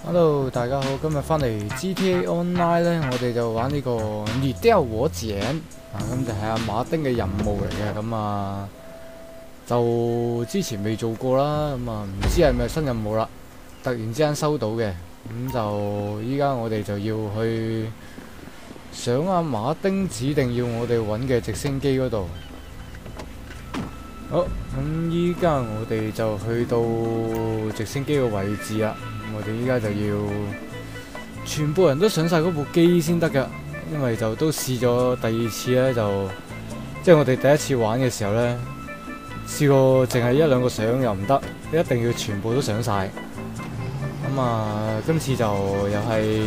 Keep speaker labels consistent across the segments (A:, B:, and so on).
A: Hello，大家好，今日翻嚟 GTA Online 咧，我哋就玩呢個獵雕和井啊，咁就係阿馬丁嘅任務嚟嘅，咁啊就之前未做過啦，咁啊唔知係咪新任務啦，突然之間收到嘅，咁就依家我哋就要去上阿馬丁指定要我哋揾嘅直升機嗰度。好，咁依家我哋就去到直升機嘅位置啦。我哋依家就要全部人都上晒嗰部機先得㗎，因為就都試咗第二次咧，就即係我哋第一次玩嘅時候咧，試過淨係一兩個上又唔得，你一定要全部都上晒。咁啊，今次就又係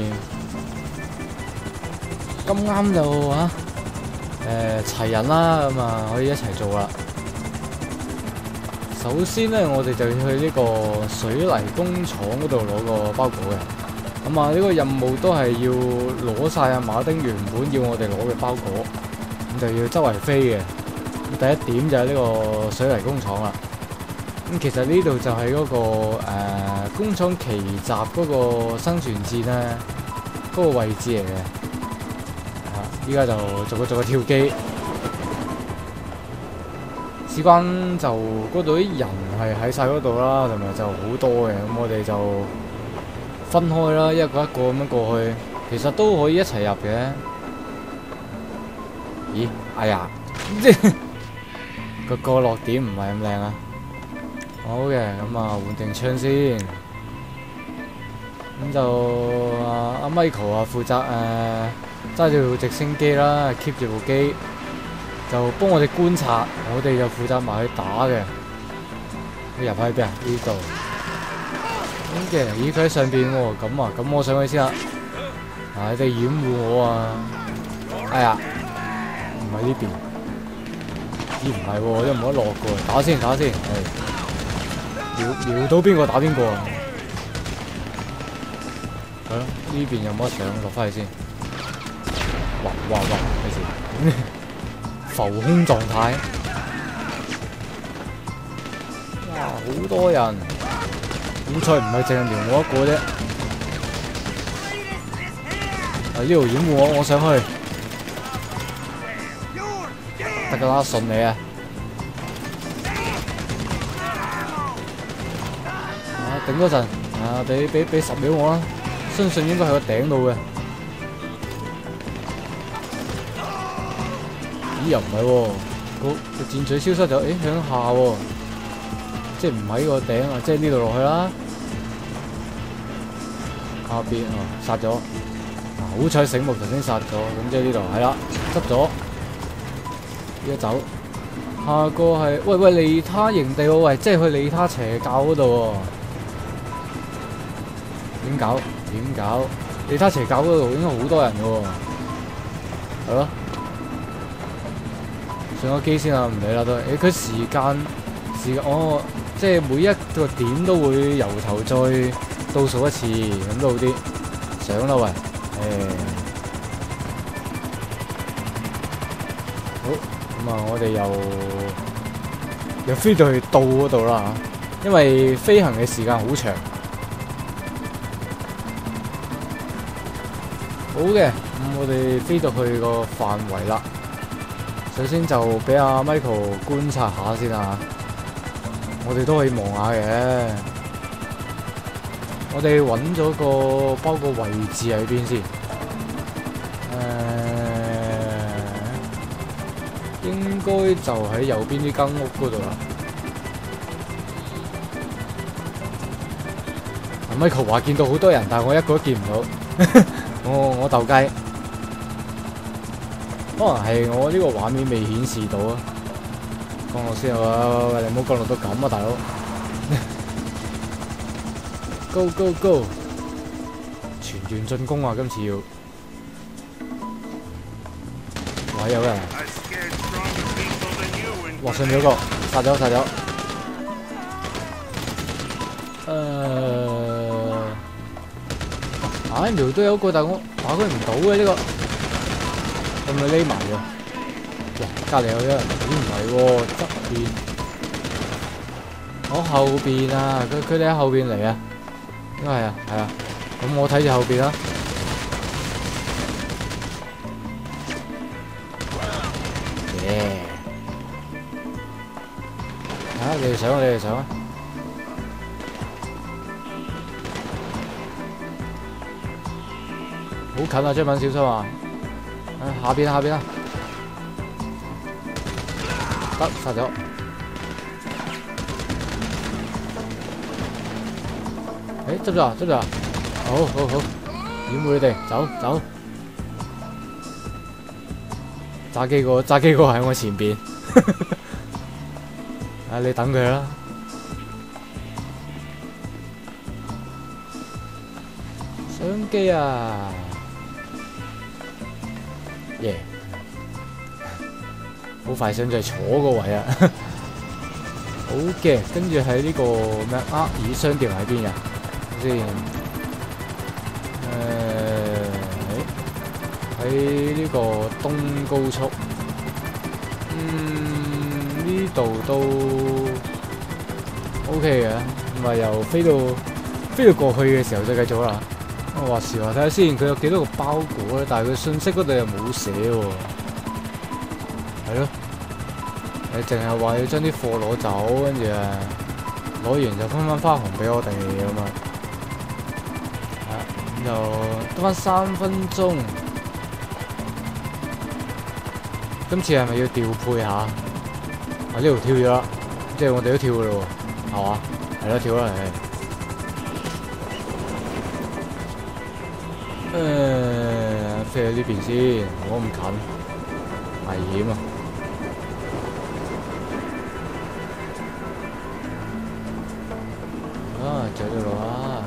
A: 咁啱就齊人啦，咁啊可以一齊做啦。首先咧，我哋就要去呢個水泥工廠嗰度攞個包裹嘅。咁啊，呢個任務都係要攞晒阿馬丁原本要我哋攞嘅包裹，咁就要周圍飛嘅。第一點就係呢個水泥工廠啦。咁其實呢度就係嗰個工廠奇襲嗰個生存戰咧，嗰個位置嚟嘅。啊，依家就逐個跳機。事關就嗰度啲人係喺晒嗰度啦，同埋就好多嘅，咁我哋就分開啦，一個一個咁樣過去，其實都可以一齊入嘅。咦？哎呀，個落點唔係咁靚啊！好嘅，咁啊換定槍先，咁就阿 Michael 啊負責揸住部直升機啦 ，keep 住部機。就幫我哋觀察，我哋就負責埋去打嘅。你入喺邊啊？呢度。咁嘅，咦佢喺上邊喎，咁啊，咁我上去先啦。你哋掩護我啊！哎呀，唔係呢邊。咦唔係喎，我都唔可以落嘅，打先。瞄到邊個打邊個啊？係咯，呢邊有冇得上？落翻去先。哇，咩事？浮空狀態，哇！好多人，好彩唔係淨係瞄我一個啫。呢度掩護我上去，得㗎啦，順你啊！頂多陣，俾10秒我啦，相信應該喺個頂度嘅。又唔係喎，個箭嘴消失咗，向下喎，即係唔喺個頂啊，即係呢度落去啦。下邊殺咗，好彩醒目頭先殺咗，咁即係呢度係啦，執咗，依家走。下個係喂利他營地喎，喂，即係去利他邪教嗰度喎。點搞？利他邪教嗰度應該好多人嘅喎，係咯。上個機先啦，唔理啦都。佢時間，哦，即係每一個點都會由頭再倒數一次，咁都好啲。上啦喂，好，咁啊，我哋又飛到去道嗰度啦，因為飛行嘅時間好長。好嘅，咁我哋飛到去個範圍啦。首先就俾阿 Michael 觀察下先啊，我哋都可以望下嘅。我哋揾咗個包個位置喺邊先，應該就喺右邊呢間屋嗰度啦。阿 Michael 話見到好多人，但係我一個都見唔到，我鬥雞。可能係我呢個畫面未顯示到啊！降落先啊！喂，你唔好降落到咁啊，大佬！Go go go！ 全員進攻啊！今次要，哇有人！哇上咗個，殺咗！瞄都有個，但係我打佢唔到嘅呢個。會唔會匿埋㗎？哇！隔離有人，咦唔係喎，側邊，我後邊啊，佢哋喺後邊嚟啊，應該係啊， 咁我睇住後邊啦。耶！啊，你哋上啊，你哋上啊！好近啊，張敏小心啊！下邊下邊啊！得殺咗。誒，執咗啊，執咗啊！好好好，掩護你哋，走走。揸機個喺我前邊。啊，你等佢啦。相機啊！耶！好快想就係坐個位啊！好嘅，跟住喺呢個咩啊？咦，商店喺邊呀？先喺呢個東高速，呢度都 OK 嘅，咁咪又飛到過去嘅時候就繼續啦。我話時話睇下先，佢有幾多個包裹咧？但係佢信息嗰度又冇寫喎。係咯，你淨係話要將啲貨攞走，跟住攞完就分翻花紅俾我哋咁啊。就得翻3分鐘。今次係咪要調配下？啊，呢度跳咗啦，即係我哋都跳嘅咯喎，係嘛？係咯，跳啦，飛去呢邊先，唔好咁近，危險啊！啊，着咗路啊！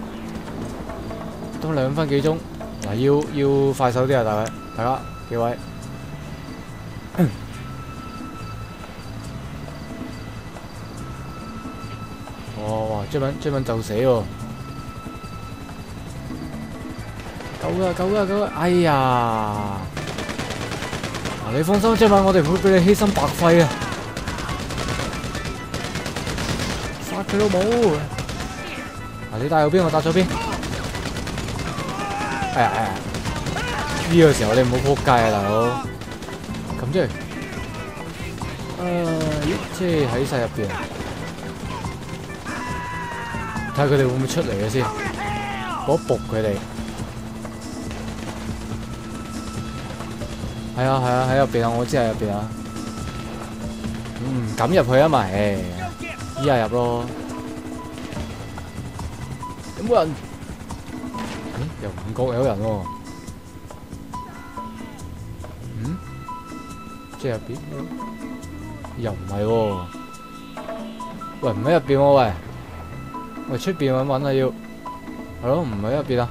A: 都2分幾鐘，嗱，要快手啲啊，大家幾位。哇！追敏就死喎！救啊！哎呀！嗱，你放心，追敏，我哋唔會俾你犧牲白費啊！殺佢老母！嗱，你打右邊，我打左邊。哎呀！呢個時候你唔好撲街啊，大佬！咁即係，即係喺晒入邊。睇下佢哋會唔會出嚟嘅先，我仆佢哋。係啊，喺入邊啊，我知喺入邊啊。唔敢入去啊嘛，依家入咯。有冇人？又唔覺有人喎。即係入邊？又唔係喎。喂，唔喺入邊喎，喂。喂，出邊揾啊要，係咯，唔喺入邊啊！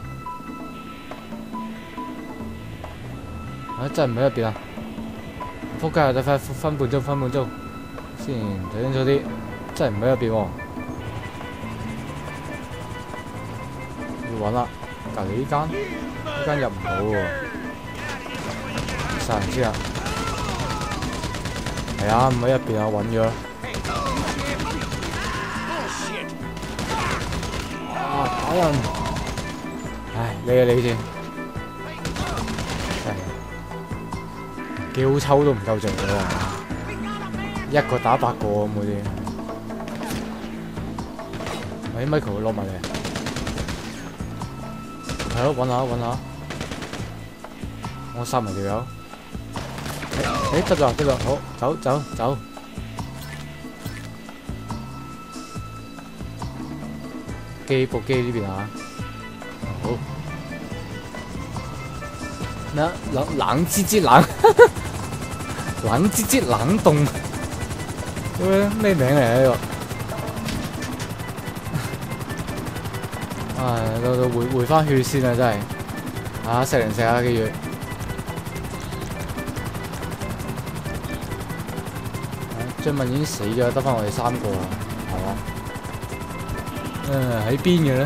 A: 真係唔喺入邊啊！仆街啊！得分半鐘，先睇清楚啲，真係唔喺入邊喎。要揾啦，隔離呢間入唔到喎，殺人先啊！係啊，唔喺入邊啊，揾咗。打人！唉，你先，幾好抽都唔夠盡嘅喎，一個打8個咁嗰啲。喂 ，Michael 落埋嚟，係咯，揾下，我殺埋條友。得咗，好，走。部機呢邊啊，好咩？冷吱冷，冷吱冷凍，咩名嚟呢個？唉，到回翻血先啊，真係食零食啊，記住。張敏已經死咗，得翻我哋3個啊，係嘛？喺邊嘅咧？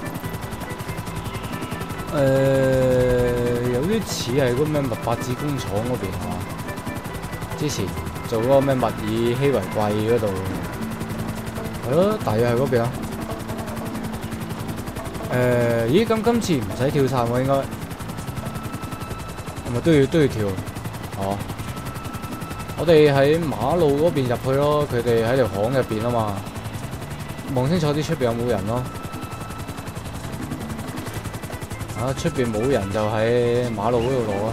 A: 有啲似係嗰咩麥法子工廠嗰邊係嘛？之前做嗰個咩物以稀為貴嗰度，係咯，大約係嗰邊啊。 咦，咁今次唔使跳傘喎，應該係咪都要跳？哦，我哋喺馬路嗰邊入去咯，佢哋喺條巷入邊啊嘛，望清楚啲出邊有冇人咯。啊，出邊冇人就喺馬路嗰度攞啊。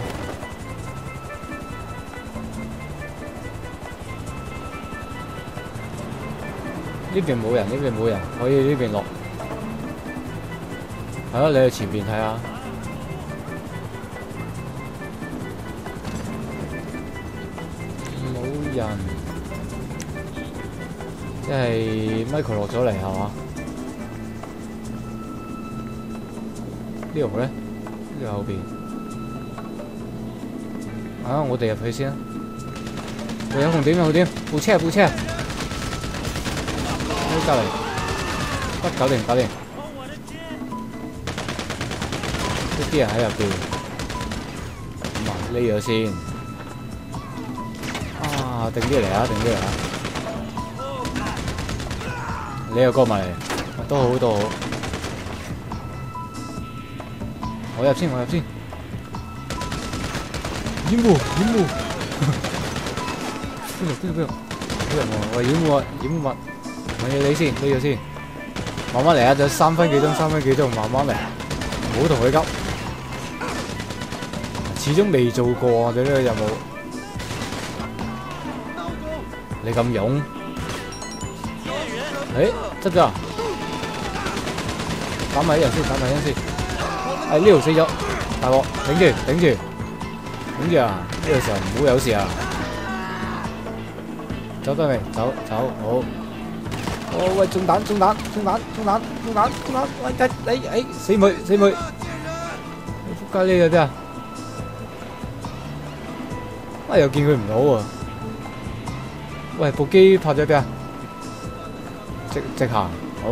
A: 呢邊冇人，呢邊冇人，可以呢邊落。係咯，你去前邊睇下。冇人，即係 Michael 落咗嚟係嘛？呢度咧？呢度後邊。啊，我哋入去先啦。喂，有紅點，有紅點，部車，部車。隔離，搞掂，搞掂。啲人喺入邊，咁啊匿咗先。啊，定啲嚟啊，定啲嚟啊！你又過埋嚟，都好，都好。我入先，我入先。掩護，掩護。邊度？我掩護啊，掩護物。你先，呢個先，慢慢嚟啊！就3分幾鐘，慢慢嚟，唔好同佢急。始終未做過我哋呢個任務，你咁勇，得㗎？打埋一人先，呢度死咗，大鑊，頂住啊！呢個時候唔好有事啊！走得未？走，好。哦喂，中彈！喂，死妹！仆街呢個啫！啊又見佢唔到喎！喂，部機拍咗邊啊？直行，好。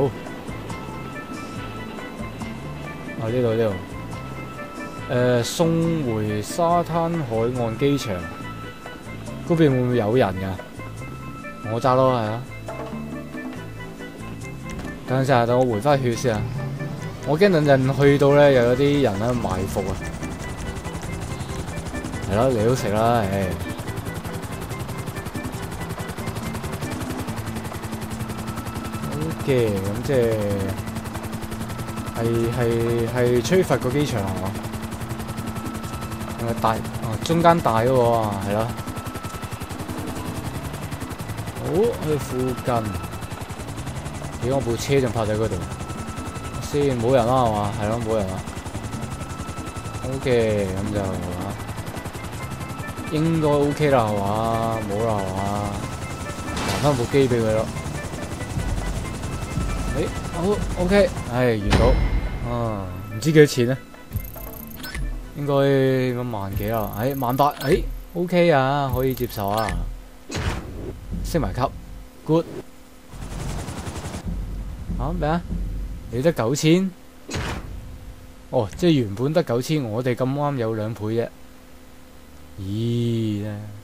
A: 啊呢度。送回沙灘海岸機場。嗰邊會唔會有人㗎？我揸咯，係啊。等陣，等我回翻血先啊！我驚等陣去到咧，又有啲人喺度埋伏啊！係咯，你都食啦，唉。OK，咁即係吹佛個機場係嘛？大中間大嗰個啊，係咯。好，去附近。我部車仲泊喺嗰度，先冇人啦係嘛？係咯，冇人啦。OK，咁就應該 OK 啦係嘛？冇啦係嘛？還翻部機俾佢咯。好 OK， 完到。唔知幾多錢咧？應該咁萬幾啦。18000，OK 啊，可以接受啊。升埋級 ，good。咩啊？你得9000？哦，即係原本得9000，我哋咁啱有2倍啫。咦〜